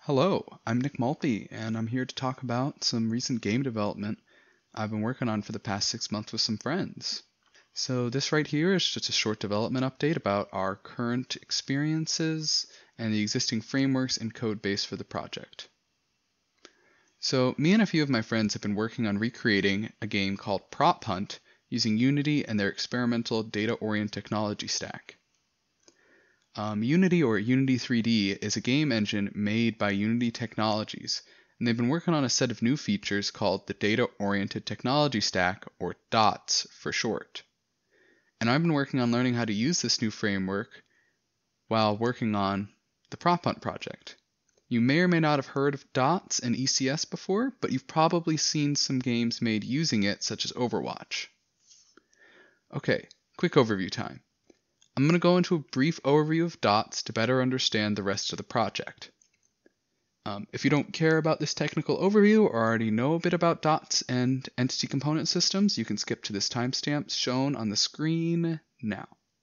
Hello, I'm Nick Mulpey, and I'm here to talk about some recent game development I've been working on for the past 6 months with some friends. So this right here is just a short development update about our current experiences and the existing frameworks and code base for the project. So me and a few of my friends have been working on recreating a game called PropHunt using Unity and their experimental data-oriented technology stack. Unity, or Unity 3D, is a game engine made by Unity Technologies, and they've been working on a set of new features called the Data-Oriented Technology Stack, or DOTS for short. And I've been working on learning how to use this new framework while working on the PropHunt project. You may or may not have heard of DOTS and ECS before, but you've probably seen some games made using it, such as Overwatch. Okay, quick overview time. I'm going to go into a brief overview of DOTS to better understand the rest of the project. If you don't care about this technical overview or already know a bit about DOTS and entity component systems, you can skip to this timestamp shown on the screen now.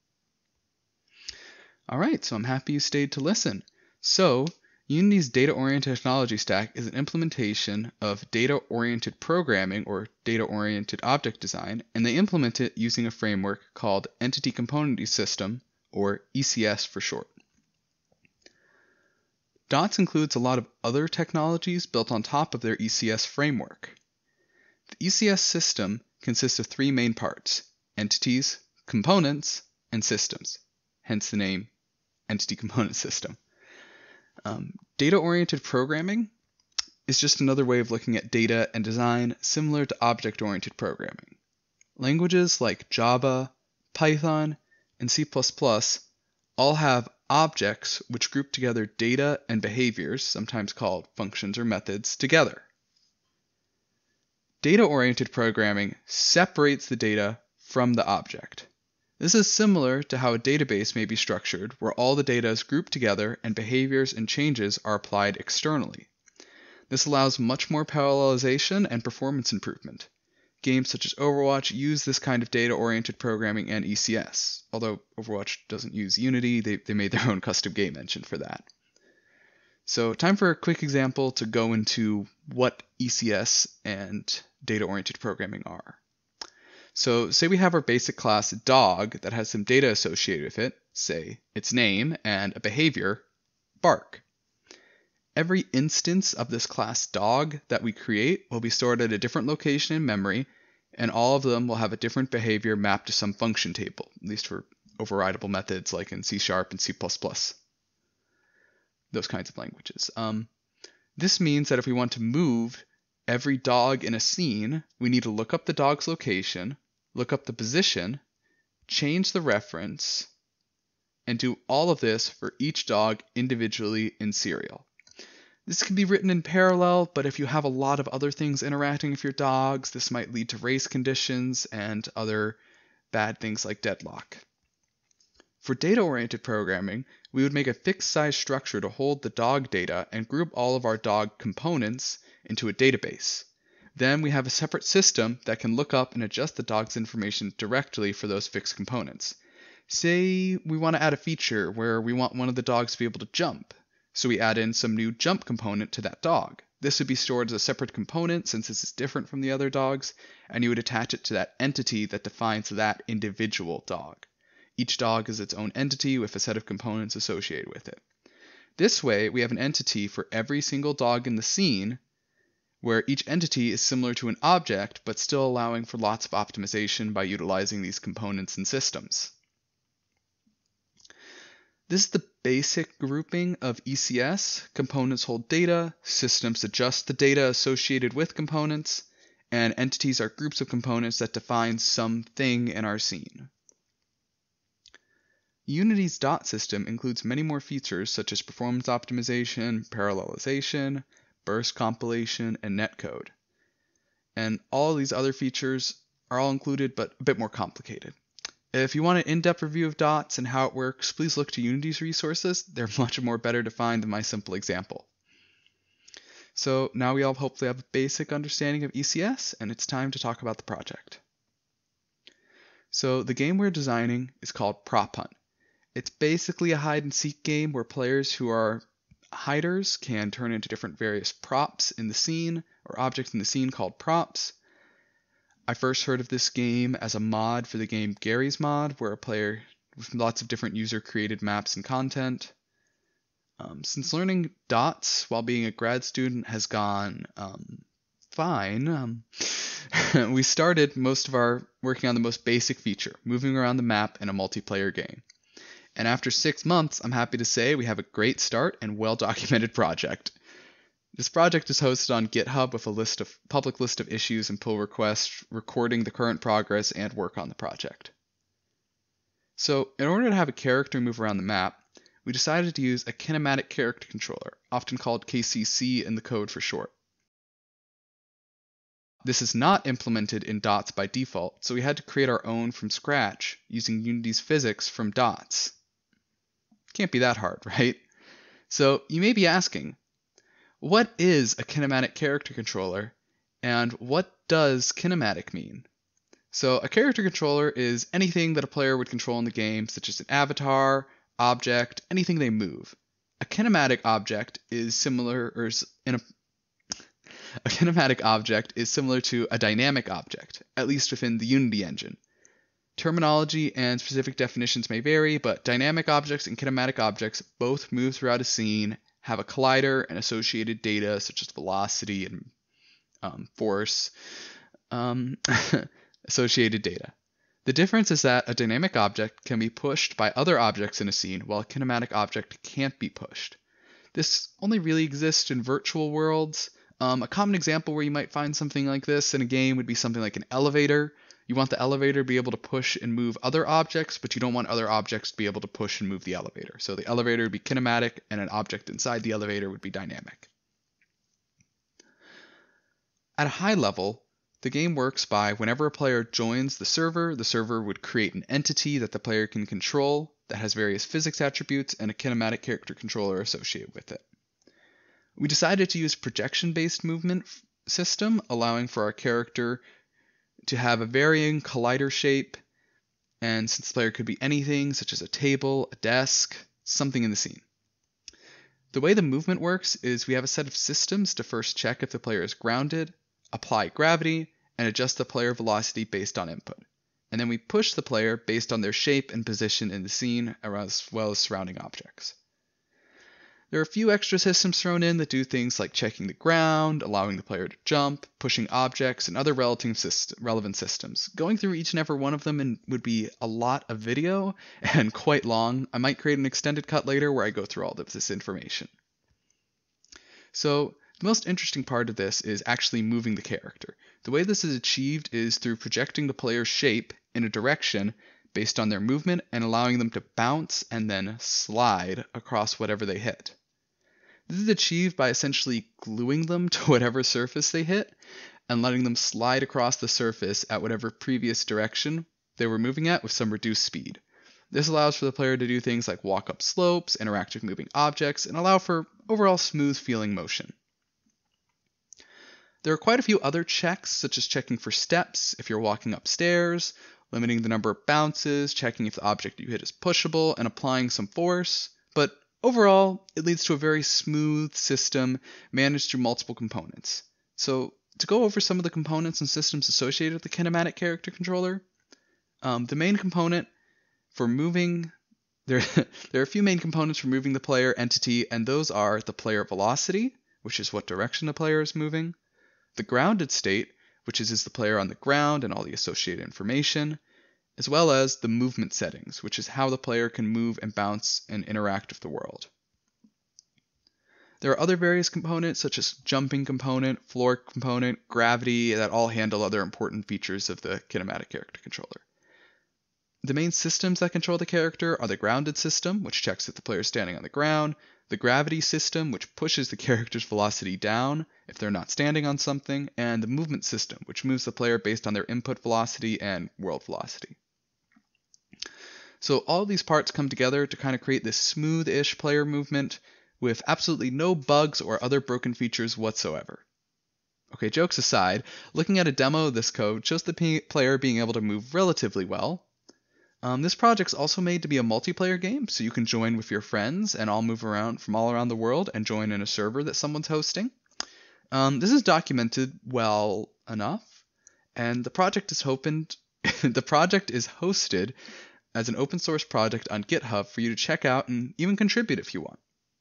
Alright, so I'm happy you stayed to listen. So, Unity's data-oriented technology stack is an implementation of data-oriented programming, or data-oriented object design, and they implement it using a framework called Entity Component System, or ECS for short. DOTS includes a lot of other technologies built on top of their ECS framework. The ECS system consists of three main parts: entities, components, and systems, hence the name Entity Component System. Data-oriented programming is just another way of looking at data and design similar to object-oriented programming. Languages like Java, Python, and C++ all have objects which group together data and behaviors, sometimes called functions or methods, together. Data-oriented programming separates the data from the object. This is similar to how a database may be structured, where all the data is grouped together and behaviors and changes are applied externally. This allows much more parallelization and performance improvement. Games such as Overwatch use this kind of data-oriented programming and ECS, although Overwatch doesn't use Unity, they made their own custom game engine for that. So time for a quick example to go into what ECS and data-oriented programming are. So say we have our basic class dog that has some data associated with it, say its name and a behavior, bark. Every instance of this class dog that we create will be stored at a different location in memory, and all of them will have a different behavior mapped to some function table, at least for overridable methods like in C# and C++, those kinds of languages. This means that if we want to move every dog in a scene, we need to look up the dog's location, look up the position, change the reference, and do all of this for each dog individually in serial. This can be written in parallel, but if you have a lot of other things interacting with your dogs, this might lead to race conditions and other bad things like deadlock. For data-oriented programming, we would make a fixed size structure to hold the dog data and group all of our dog components into a database. Then we have a separate system that can look up and adjust the dog's information directly for those fixed components. Say we want to add a feature where we want one of the dogs to be able to jump, so we add in some new jump component to that dog. This would be stored as a separate component since this is different from the other dogs, and you would attach it to that entity that defines that individual dog. Each dog is its own entity with a set of components associated with it. This way, we have an entity for every single dog in the scene, where each entity is similar to an object, but still allowing for lots of optimization by utilizing these components and systems. This is the basic grouping of ECS. Components hold data, systems adjust the data associated with components, and entities are groups of components that define something in our scene. Unity's DOT system includes many more features such as performance optimization, parallelization, burst compilation, and netcode. And all of these other features are all included but a bit more complicated. If you want an in-depth review of DOTS and how it works, please look to Unity's resources. They're much more better defined than my simple example. So now we all hopefully have a basic understanding of ECS, and it's time to talk about the project. So the game we're designing is called PropHunt. It's basically a hide-and-seek game where players who are hiders can turn into different various props in the scene, or objects in the scene called props. I first heard of this game as a mod for the game Gary's Mod, where a player with lots of different user-created maps and content. Since learning dots while being a grad student has gone fine, we started most of our working on the most basic feature, moving around the map in a multiplayer game. And after 6 months, I'm happy to say we have a great start and well-documented project. This project is hosted on GitHub with a public list of issues and pull requests recording the current progress and work on the project. So, in order to have a character move around the map, we decided to use a Kinematic character controller, often called KCC in the code for short. This is not implemented in dots by default, so we had to create our own from scratch using Unity's physics from dots. Can't be that hard, right? So you may be asking, what is a kinematic character controller, and what does kinematic mean? So a character controller is anything that a player would control in the game, such as an avatar, object, anything they move. A kinematic object is similar, a kinematic object is similar to a dynamic object, at least within the Unity engine. Terminology and specific definitions may vary, but dynamic objects and kinematic objects both move throughout a scene, have a collider and associated data such as velocity and force, associated data. The difference is that a dynamic object can be pushed by other objects in a scene, while a kinematic object can't be pushed. This only really exists in virtual worlds. A common example where you might find something like this in a game would be something like an elevator. You want the elevator to be able to push and move other objects, but you don't want other objects to be able to push and move the elevator. So the elevator would be kinematic, and an object inside the elevator would be dynamic. At a high level, the game works by whenever a player joins the server would create an entity that the player can control that has various physics attributes and a kinematic character controller associated with it. We decided to use projection-based movement system, allowing for our character to have a varying collider shape, and since the player could be anything, such as a table, a desk, something in the scene. The way the movement works is we have a set of systems to first check if the player is grounded, apply gravity, and adjust the player velocity based on input. And then we push the player based on their shape and position in the scene, as well as surrounding objects. There are a few extra systems thrown in that do things like checking the ground, allowing the player to jump, pushing objects, and other relevant systems. Going through each and every one of them would be a lot of video and quite long. I might create an extended cut later where I go through all of this information. So the most interesting part of this is actually moving the character. The way this is achieved is through projecting the player's shape in a direction based on their movement and allowing them to bounce and then slide across whatever they hit. This is achieved by essentially gluing them to whatever surface they hit and letting them slide across the surface at whatever previous direction they were moving at with some reduced speed. This allows for the player to do things like walk up slopes, interact with moving objects, and allow for overall smooth feeling motion. There are quite a few other checks, such as checking for steps if you're walking upstairs, limiting the number of bounces, checking if the object you hit is pushable, and applying some force. But overall, it leads to a very smooth system managed through multiple components. So to go over some of the components and systems associated with the kinematic character controller, the main component for moving, there are a few main components for moving the player entity, and those are the player velocity, which is what direction the player is moving, the grounded state, which is the player on the ground and all the associated information, as well as the movement settings, which is how the player can move and bounce and interact with the world. There are other various components, such as jumping component, floor component, gravity, that all handle other important features of the kinematic character controller. The main systems that control the character are the grounded system, which checks if the player is standing on the ground, the gravity system, which pushes the character's velocity down if they're not standing on something, and the movement system, which moves the player based on their input velocity and world velocity. So all of these parts come together to kind of create this smooth-ish player movement with absolutely no bugs or other broken features whatsoever. Okay, jokes aside, looking at a demo of this code shows the player being able to move relatively well. This project's also made to be a multiplayer game, so you can join with your friends and all move around from all around the world and join in a server that someone's hosting. This is documented well enough, and the project is hosted as an open source project on GitHub for you to check out and even contribute if you want.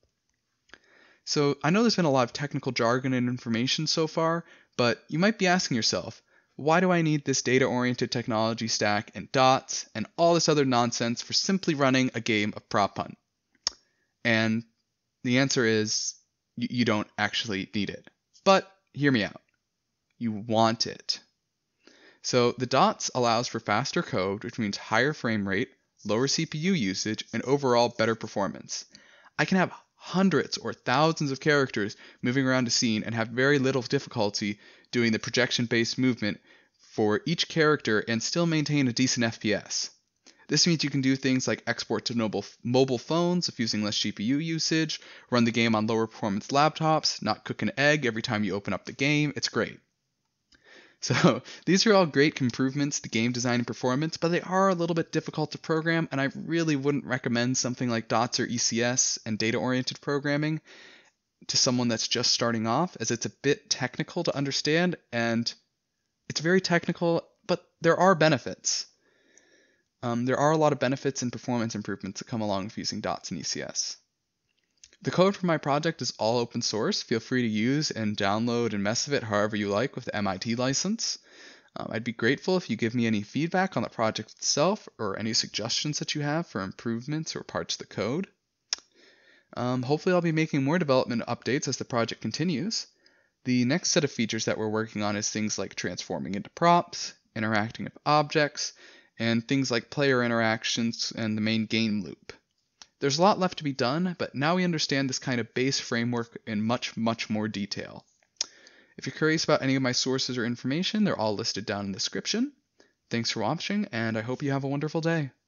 So I know there's been a lot of technical jargon and information so far, but you might be asking yourself, why do I need this data-oriented technology stack and dots and all this other nonsense for simply running a game of PropHunt? And the answer is, you don't actually need it. But hear me out. You want it. So the dots allows for faster code, which means higher frame rate, lower CPU usage, and overall better performance. I can have hundreds or thousands of characters moving around a scene and have very little difficulty doing the projection-based movement for each character and still maintain a decent FPS. This means you can do things like export to mobile phones if using less GPU usage, run the game on lower performance laptops, not cook an egg every time you open up the game. It's great. So these are all great improvements to game design and performance, but they are a little bit difficult to program, and I really wouldn't recommend something like dots or ECS and data-oriented programming to someone that's just starting off, as it's a bit technical to understand, and it's very technical, but there are benefits. There are a lot of benefits and performance improvements that come along with using dots and ECS. The code for my project is all open source. Feel free to use and download and mess with it however you like with the MIT license. I'd be grateful if you give me any feedback on the project itself or any suggestions that you have for improvements or parts of the code. Hopefully I'll be making more development updates as the project continues. The next set of features that we're working on is things like transforming into props, interacting with objects, and things like player interactions and the main game loop. There's a lot left to be done, but now we understand this kind of base framework in much, much more detail. If you're curious about any of my sources or information, they're all listed down in the description. Thanks for watching, and I hope you have a wonderful day.